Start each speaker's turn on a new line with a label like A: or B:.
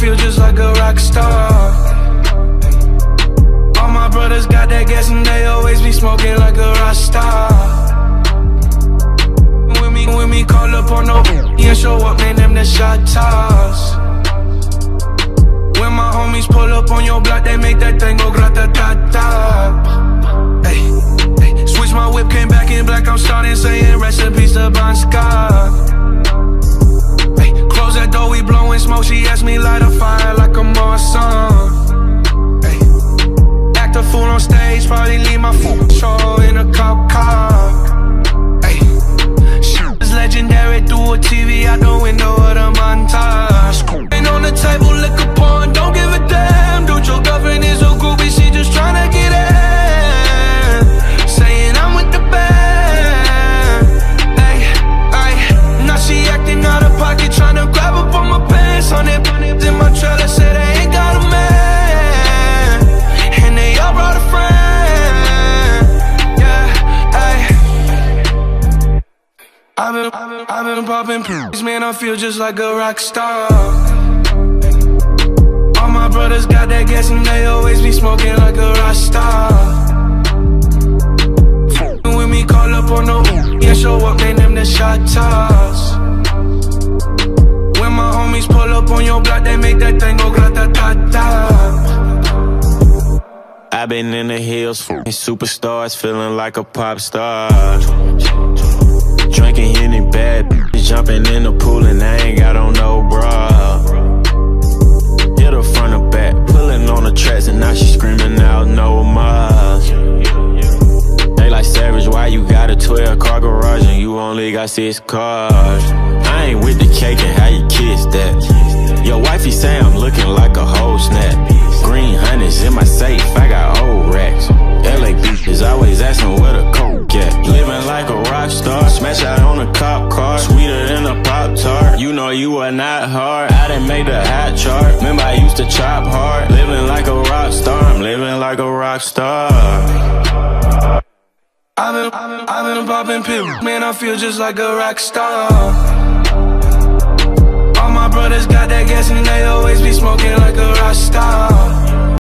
A: feel just like a rock star. All my brothers got that gas and they always be smoking like a rock star. When me call up on no and show up, man, them the shot toss. When my homies pull up on your block, they make that thing go grata-ta-ta. Hey, hey, switch my whip, came back in black, I'm starting saying recipes to Bon Scott. Hey, close that door, we blowing smoke, she asked me light a fire like a Marsan. Hey, act a fool on stage, probably leave my show in a cop car. Hey, shit is legendary through a TV out the window of the montage. Ain't on the table, liquor porn, don't give a damn. Dude, your girlfriend is a groupie, she just tryna get in. Saying I'm with the band. Ay, ay, now she acting out of pocket, tryna grab up on my pants. On it, in my trailer, say they ain't got a man, and they all brought a friend. Yeah, ay. I've been popping pills, man, I feel just like a rock star. All my brothers got that gas and they always be smoking like a rock star. When me call up on no and show up, they them the shot toss. When my homies pull up on your block, they make that thing go grata-ta-ta.
B: I've been in the hills, superstars, feeling like a pop star. Drinking any bad bitches, jumping in the pool and I ain't got on no bra. Hit her front or back, pulling on the tracks and now she screaming out no more. They like Savage, why you got a 12-car garage and you only got 6 cars? I ain't with the cake and how you kiss that. Your wifey say I'm looking like a whole snap. Green honey's in my safe, I got old racks. LA bitches always asking where the coke at. Living like a rock star, smash out on a cop car, sweeter than a Pop-Tart. You know you are not hard, I done made the hot chart. Remember I used to chop hard, living like a rock star, I'm living like a rock star.
A: I've been popping pills, man, I feel just like a rock star. All my brothers got that gas and they always be smoking like a rock star.